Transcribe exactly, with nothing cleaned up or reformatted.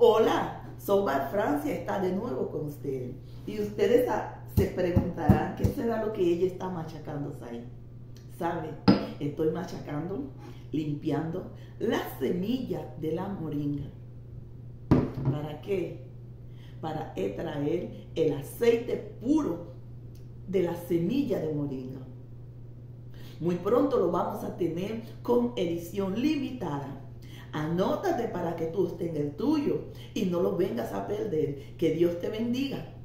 Hola, Sobar Francia está de nuevo con ustedes. Y ustedes se preguntarán qué será lo que ella está machacando ahí. ¿Sabe? Estoy machacando, limpiando la semilla de la moringa. ¿Para qué? Para extraer el aceite puro de la semilla de moringa. Muy pronto lo vamos a tener con edición limitada. Anótate para que tú estés en el tuyo y no lo vengas a perder. Que Dios te bendiga.